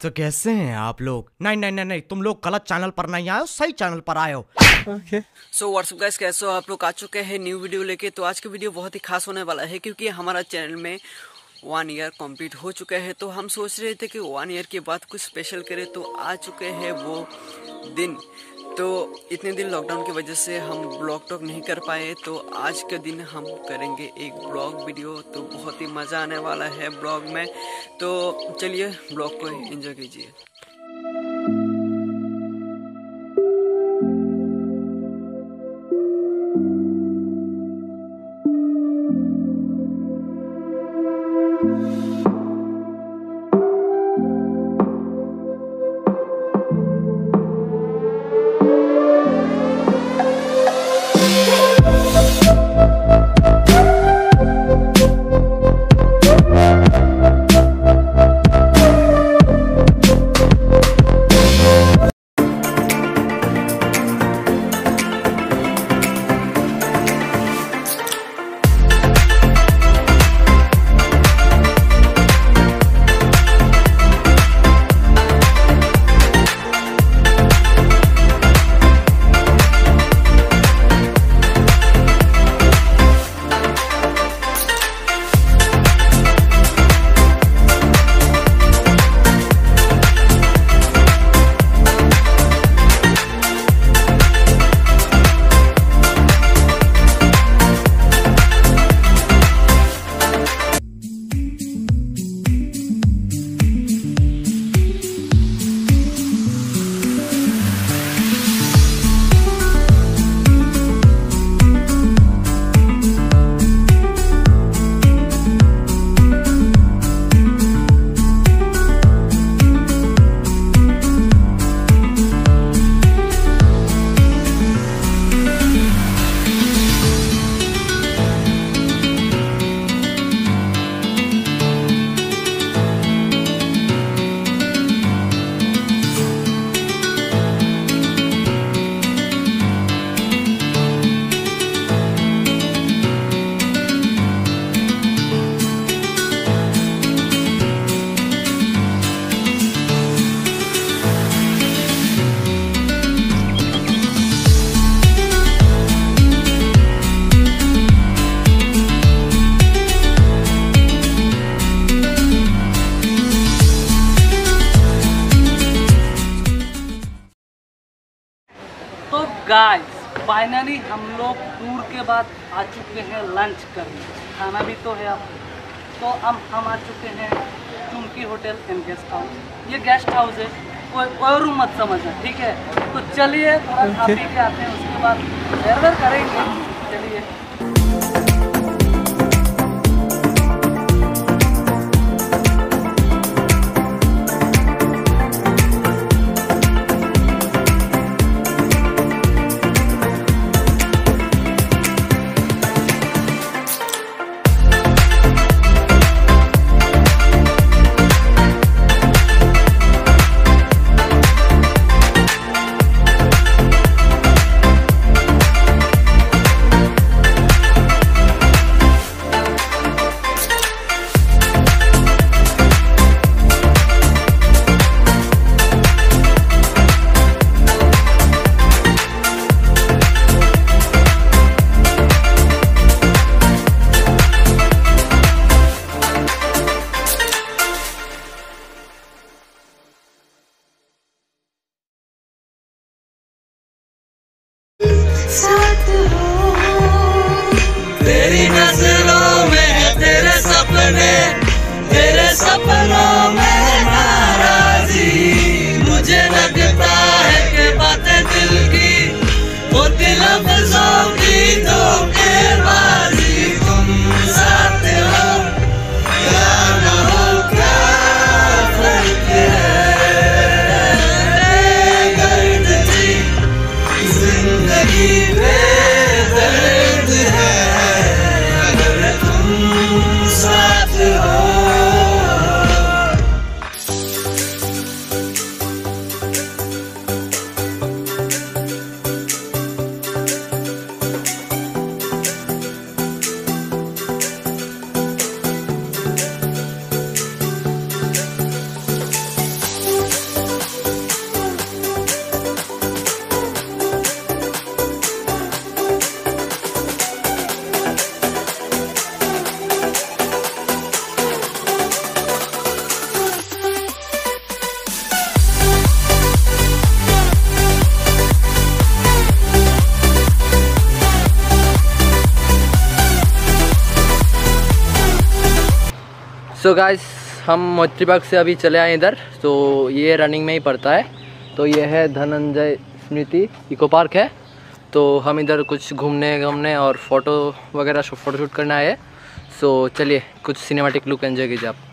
तो कैसे हैं आप लोग? नहीं नहीं नहीं नहीं, तुम लोग गलत चैनल पर नहीं आए हो, सही चैनल पर आए हो। सो व्हाट्सअप गाइस, कैसे हो आप लोग? आ चुके हैं न्यू वीडियो लेके। तो आज की वीडियो बहुत ही खास होने वाला है क्योंकि हमारा चैनल में 1 ईयर कंप्लीट हो चुका है। तो हम सोच रहे थे कि 1 ईयर के बाद कुछ स्पेशल करें, तो आ चुके हैं वो दिन। तो इतने दिन लॉकडाउन की वजह से हम ब्लॉग टॉक नहीं कर पाए, तो आज के दिन हम करेंगे एक ब्लॉग वीडियो। तो बहुत ही मज़ा आने वाला है ब्लॉग में। तो चलिए ब्लॉग को एंजॉय कीजिए। तो गाइस फाइनली हम लोग टूर के बाद आ चुके हैं लंच करने। खाना भी तो है अब। तो हम आ चुके हैं Chumki hotel and guest house. ये गेस्ट हाउस है, कोई रूम मत समझना, ठीक है? तो चलिए थोड़ा खा पी के आते हैं, उसके बाद फेयरवेल करेंगे। चलिए। साथ हो तेरी नजरों में तेरे सपनों में नाराजी। मुझे लगता है कि बातें दिल की होती लफ्जों की धोखेबाजी। तुम साथ हो या न हो, क्या फर्क है? दर्द थी जिंदगी में तो गाइस हम मोती बाग से अभी चले आए इधर, तो ये रनिंग में ही पड़ता है। तो ये है धनंजय स्मृति इको पार्क है। तो हम इधर कुछ घूमने और फोटो वगैरह फ़ोटोशूट करना है। सो चलिए कुछ सिनेमैटिक लुक एंजॉय कीजिए आप।